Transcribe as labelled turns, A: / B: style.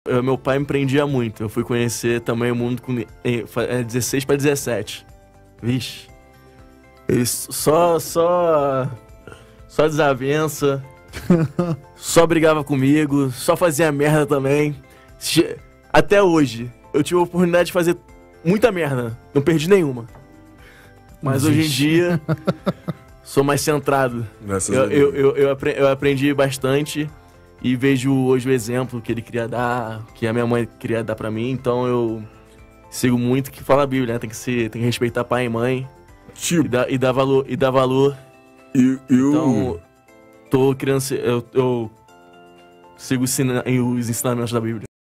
A: Meu pai me prendia muito. Eu fui conhecer também o mundo com 16 para 17. Vixe. Ele só desavença. Só brigava comigo. Só fazia merda também. Até hoje. Eu tive a oportunidade de fazer muita merda. Não perdi nenhuma. Mas hoje em dia, sou mais centrado. Eu aprendi bastante e vejo hoje o exemplo que ele queria dar, que a minha mãe queria dar pra mim. Então eu sigo muito o que fala a Bíblia, né? Tem que respeitar pai e mãe. Tipo. E dar valor. Então, tô criando... Eu sigo os ensinamentos da Bíblia.